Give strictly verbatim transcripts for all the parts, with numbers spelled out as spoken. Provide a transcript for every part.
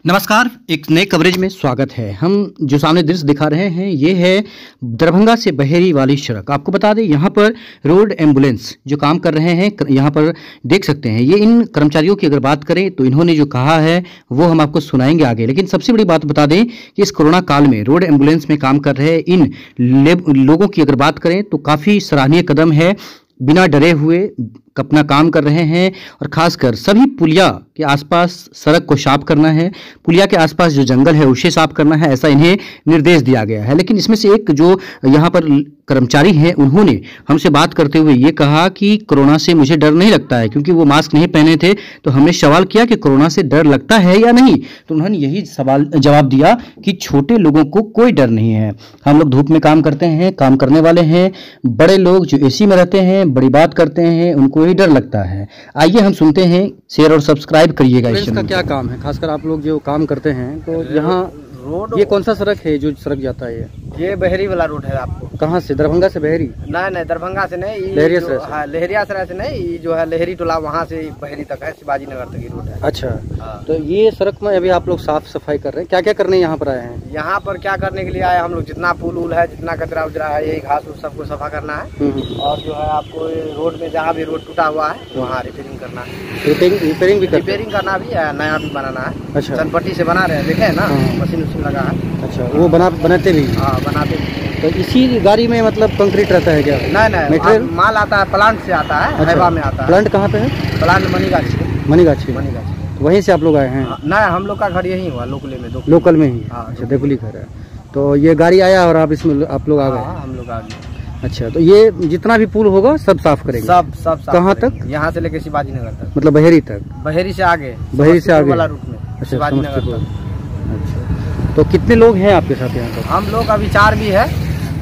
नमस्कार, एक नए कवरेज में स्वागत है। हम जो सामने दृश्य दिखा रहे हैं ये है दरभंगा से बहेरी वाली सड़क। आपको बता दें यहाँ पर रोड एम्बुलेंस जो काम कर रहे हैं यहाँ पर देख सकते हैं। ये इन कर्मचारियों की अगर बात करें तो इन्होंने जो कहा है वो हम आपको सुनाएंगे आगे। लेकिन सबसे बड़ी बात बता दें कि इस कोरोना काल में रोड एम्बुलेंस में काम कर रहे इन लोगों की अगर बात करें तो काफ़ी सराहनीय कदम है। बिना डरे हुए अपना काम कर रहे हैं और खासकर सभी पुलिया के आसपास सड़क को साफ करना है, पुलिया के आसपास जो जंगल है उसे साफ करना है, ऐसा इन्हें निर्देश दिया गया है। लेकिन इसमें से एक जो यहाँ पर कर्मचारी हैं उन्होंने हमसे बात करते हुए ये कहा कि कोरोना से मुझे डर नहीं लगता है, क्योंकि वो मास्क नहीं पहने थे। तो हमने सवाल किया कि कोरोना से डर लगता है या नहीं, तो उन्होंने यही सवाल जवाब दिया कि छोटे लोगों को कोई डर नहीं है। हम लोग धूप में काम करते हैं, काम करने वाले हैं। बड़े लोग जो एसी में रहते हैं, बड़ी बात करते हैं, उनको ही डर लगता है। आइए हम सुनते हैं। शेयर और सब्सक्राइब करिएगा। इसका क्या काम है, खासकर आप लोग जो काम करते हैं तो यहाँ रोड ये कौन सा सड़क है जो सड़क जाता है? ये ये बहेरी वाला रोड है। आपको कहाँ से? दरभंगा से बहेरी? नहीं नहीं, दरभंगा से नहीं, लहरिया जो- से? हाँ, लहरिया सराय से नहीं, ये जो है लहरी टोला वहाँ से बहेरी तक है, शिवाजी नगर तक की रोड है। अच्छा, हाँ। तो ये सड़क में अभी आप लोग साफ सफाई कर रहे हैं। क्या क्या करने यहाँ पर आए हैं? यहाँ पर क्या करने के लिए आए हम लोग? जितना पुल उल है, जितना कचरा उचरा है, यही घास उस सबको सफा करना है। हम्म। और जो है आपको ये रोड में जहाँ भी रोड टूटा हुआ है वहाँ रिपेयरिंग करना है। रिपेयरिंग रिपेयरिंग भी करते हैं? रिपेयरिंग करना भी है, नया भी बनाना है। अच्छा। चनपट्टी से बना रहे हैं, देखे ना, हाँ। मशीन उशीन लगा है। अच्छा, वो बना बनाते भी? हाँ, बनाते भी। तो इसी गाड़ी में मतलब कंक्रीट रहता है क्या? नहीं नहीं, मटेरियल? माल आता है प्लांट से आता है। अच्छा। हैवा में आता है। प्लांट कहाँ पे है? प्लांट मनीगाछी। मनीगाछी? मनीगाछी। तो वहीं से आप लोग आए हैं? नहीं, हम लोग का घर यही हुआ, लोकले में। दो लोकल में ही? हाँ। अच्छा, देकुली घर है। तो ये गाड़ी आया और आप इसमें आप लोग आ गए? हाँ, हम लोग आ गए। अच्छा, तो ये जितना भी पुल होगा सब साफ करेंगे? सब सब साफ कहाँ करेंगे। तक? यहाँ से लेके शिवाजी नगर तक। मतलब बहेरी तक? बहेरी से आगे, बहेरी से आगे वाला रूट में, अच्छा, शिवाजी नगर समस्तीपुर। तक। अच्छा, तो कितने लोग हैं आपके साथ यहाँ पर? हम लोग अभी चार भी है।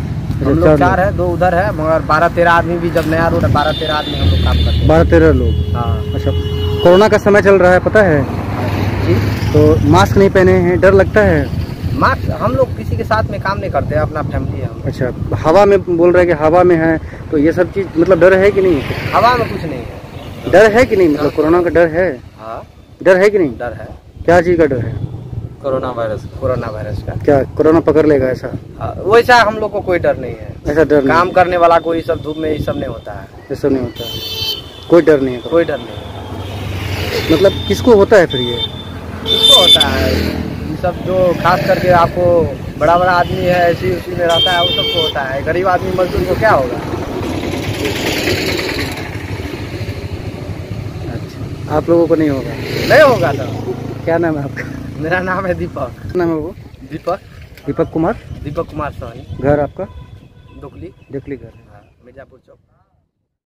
हम लोग चार है, दो उधर है, मगर बारह तेरह आदमी भी, जब नया रोड है बारह तेरह आदमी हम लोग काम करते हैं। बारह तेरह लोग? हाँ। अच्छा, कोरोना का समय चल रहा है पता है, जी। तो मास्क नहीं पहने हैं, डर लगता है? मास्क हम लोग किसी के साथ में काम नहीं करते, अपना फैमिली है हम लोग। अच्छा, हवा में बोल रहे हैं कि हवा में है, तो ये सब चीज मतलब डर है कि नहीं? हवा में कुछ नहीं है। डर है कि नहीं, मतलब कोरोना का डर है? हाँ, डर है कि नहीं? डर है। क्या चीज का डर है? Corona virus. कोरोना वायरस का। क्या कोरोना पकड़ लेगा ऐसा? हाँ, वैसा हम लोग को कोई डर नहीं है। ऐसा डर नहीं? काम करने वाला कोई सब धूप में ये सब नहीं होता है। ये सब नहीं होता है, कोई डर नहीं है? कोई डर नहीं। मतलब किसको होता है फिर ये? किसको होता है? ये सब जो खास करके आपको बड़ा बड़ा आदमी है, ऐसी उसी में रहता है, वो सबको होता है। गरीब आदमी मजदूर को क्या होगा? अच्छा, आप लोगों को नहीं होगा? नहीं होगा। तो क्या नाम है आपका? मेरा नाम है दीपक। क्या नाम है वो? दीपक दीपक कुमार? दीपक कुमार सोनी। घर आपका? दुकली। देखली घर? हाँ, मिर्जापुर चौक।